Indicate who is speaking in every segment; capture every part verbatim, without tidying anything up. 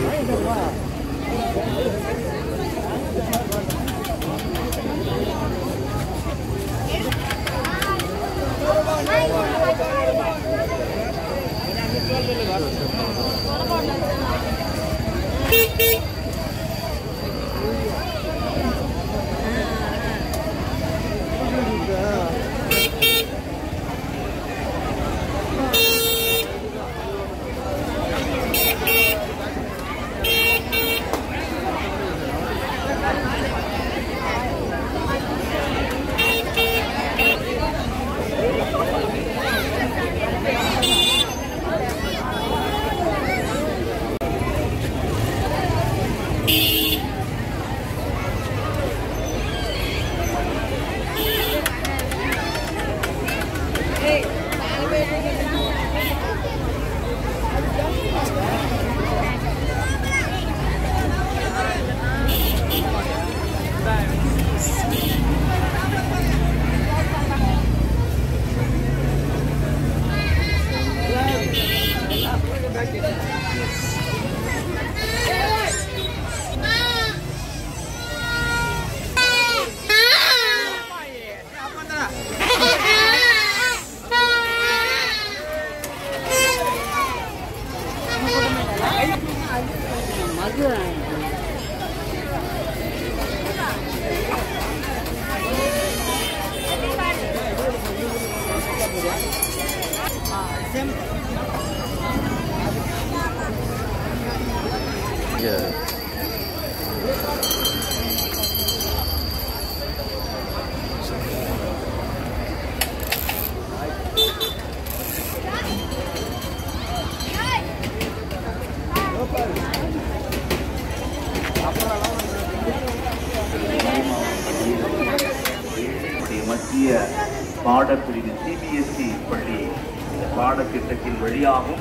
Speaker 1: பாடப்பிரிவு CBSE பள்ளி பாடத்திட்டத்தின் வழியாகும்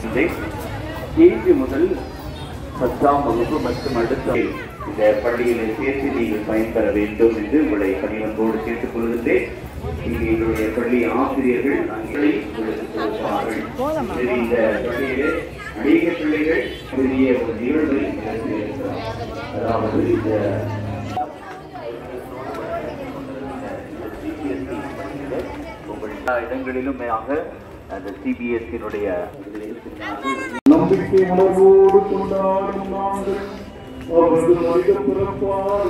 Speaker 1: கேஜி முதல் பத்தாம் வகுப்பு மற்றும் அடுத்த இந்த பள்ளிகளை சேர்த்து நீங்கள் பயன்பெற வேண்டும் என்று உங்களை பணிவன்போடு கேட்டுக் கொள்கின்றேன். இங்கே எங்களுடைய பள்ளி ஆசிரியர்கள் அங்கே உங்களுக்கு கொடுப்பார்கள். இந்த பள்ளியிலே அநேக பிள்ளைகள் பெரிய ஒரு நிகழ்வை நடத்தியிருக்கிறார். அதாவது இந்த இடங்களிலும் அந்த சிபிஎஸ்இனுடைய
Speaker 2: நம்பிக்கை உணர்வோடு கொண்டாடும் நாங்கள் அவரது மனித பிறப்பால்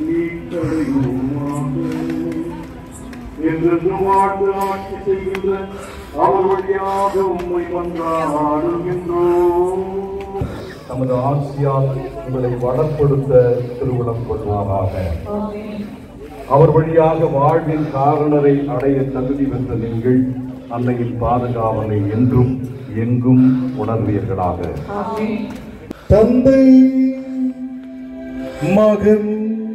Speaker 2: என்று வாழ்ந்து ஆட்சி செய்கின்ற அவர் வழியாக உண்மை கொண்டாடுகின்றோம். நமது ஆட்சியால் உங்களை வளப்படுத்த திருவுளம் கொள்வாராக. அவர் வழியாக வாழ்வின் காரணரை அடைய தகுதி பெற்ற நீங்கள் அன்னையின் பாதுகாவலை என்றும் எங்கும் உணர்வீர்களாக. தந்தை மகன்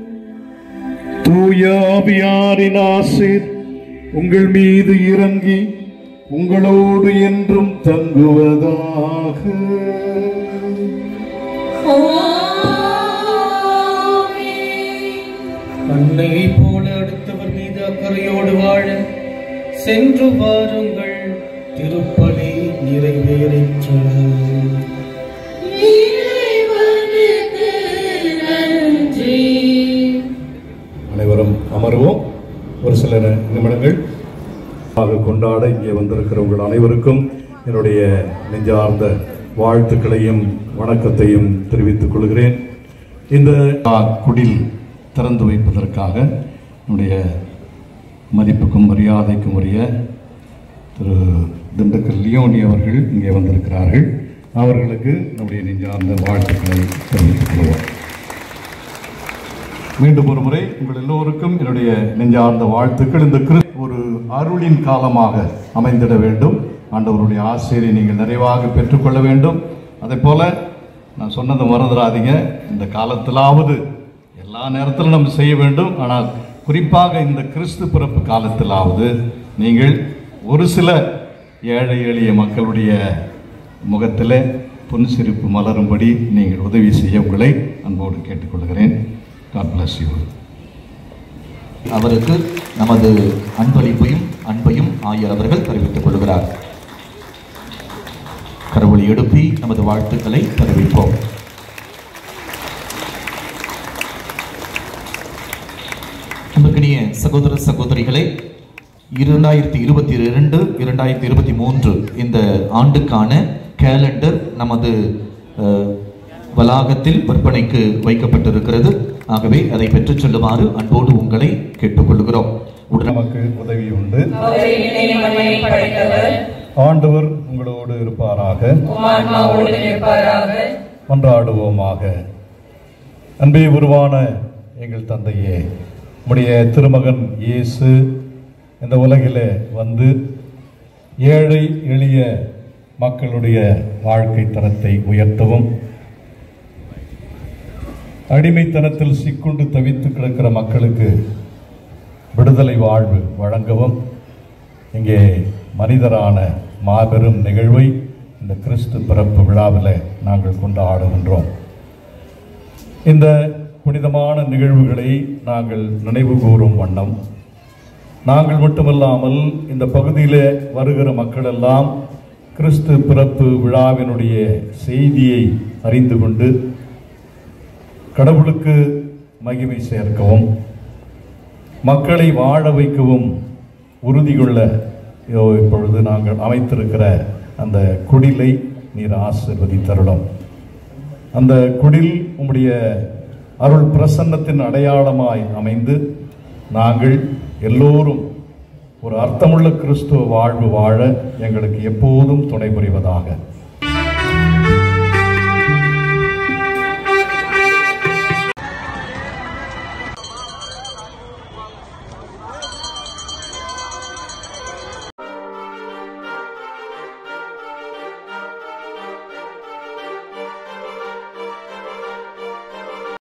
Speaker 2: தூயாவியாரின் ஆசீர் உங்கள் மீது இறங்கி உங்களோடு என்றும் தங்குவதாக.
Speaker 3: அன்னையை போல அடுத்தவர் மீது அக்கறையோடு வாழ சென்று வாருங்கள். திருப்பலி நிறைவேறிற்று.
Speaker 2: அனைவரும் அமர்வோம். ஒரு சில நிமிடங்கள் கொண்டாட இங்கே வந்திருக்கிற உங்கள் அனைவருக்கும் என்னுடைய நெஞ்சார்ந்த வாழ்த்துக்களையும் வணக்கத்தையும் தெரிவித்துக் கொள்கிறேன். இந்த குடில் திறந்து வைப்பதற்காக நம்முடைய மதிப்புக்கும் மரியாதைக்கும் உரிய திரு திண்டுக்கல் லியோனி அவர்கள் இங்கே வந்திருக்கிறார்கள். அவர்களுக்கு நம்முடைய நெஞ்சார்ந்த வாழ்த்துக்களை தெரிவித்துக் கொள்வோம். மீண்டும் ஒரு முறை உங்கள் எல்லோருக்கும் என்னுடைய நெஞ்சார்ந்த வாழ்த்துக்கள். இந்த ஒரு அருளின் காலமாக அமைந்திட வேண்டும். ஆண்டவருடைய ஆசிரியை நீங்கள் நிறைவாக பெற்றுக்கொள்ள வேண்டும். அதே போல நான் சொன்னதை மறந்துடாதீங்க. இந்த காலத்திலாவது எல்லா நேரத்திலும் நம்ம செய்ய வேண்டும். ஆனால் குறிப்பாக இந்த கிறிஸ்து பிறப்பு காலத்திலாவது நீங்கள் ஒரு சில ஏழை எளிய மக்களுடைய முகத்தில் புன்சிரிப்பு மலரும்படி நீங்கள் உதவி செய்ய உங்களை அன்போடு கேட்டுக்கொள்கிறேன். God bless you.
Speaker 4: அவருக்கு நமது அன்பளிப்பையும் அன்பையும் ஆயர் அவர்கள் தெரிவித்துக் கொள்கிறார். கரவொலி எழுப்பி நமது வாழ்த்துக்களை தெரிவிப்போம். சகோதர சகோதரிகளே, இரண்டாயிரத்தி இருபத்தி இரண்டு இரண்டாயிரத்தி இருபத்தி மூன்று இந்த ஆண்டுக்கான கேலண்டர் நமது வளாகத்தில் விற்பனைக்கு வைக்கப்பட்டிருக்கிறது. ஆகவே அதை பெற்றுச் செல்லுமாறு அன்போடு உங்களை கேட்டுக்கொள்கிறோம்.
Speaker 2: நமக்கு உதவி உண்டு. ஆண்டவர் உங்களோடு இருப்பாராக. மன்றாடுவோமாக. அன்பே உருவான எங்கள் தந்தையே, உம்முடைய திருமகன் இயேசு இந்த உலகிலே வந்து ஏழை எளிய மக்களுடைய வாழ்க்கை தரத்தை உயர்த்தவும், அடிமைத்தனத்தில் சிக்குண்டு தவித்து கிடக்கிற மக்களுக்கு விடுதலை வாழ்வு வழங்கவும் இங்கே மனிதரான மாபெரும் நிகழ்வை இந்த கிறிஸ்து பிறப்பு விழாவில் நாங்கள் கொண்டாடுகின்றோம். இந்த புனிதமான நிகழ்வுகளை நாங்கள் நினைவு கூறும் வண்ணம் நாங்கள் மட்டுமல்லாமல் இந்த பகுதியில் வருகிற மக்கள் எல்லாம் கிறிஸ்து பிறப்பு விழாவினுடைய செய்தியை அறிந்து கொண்டு கடவுளுக்கு மகிமை சேர்க்கவும், மக்களை வாழ வைக்கவும் உறுதி கொள்ள இப்பொழுது நாங்கள் அமைத்திருக்கிற அந்த குடிலை நீர் ஆசீர்வதித்தருளும். அந்த குடில் உம்முடைய அருள் பிரசன்னத்தின் அடையாளமாய் அமைந்து நாங்கள் எல்லோரும் ஒரு அர்த்தமுள்ள கிறிஸ்துவ வாழ்வு வாழ எங்களுக்கு எப்போதும் துணை புரிவதாக.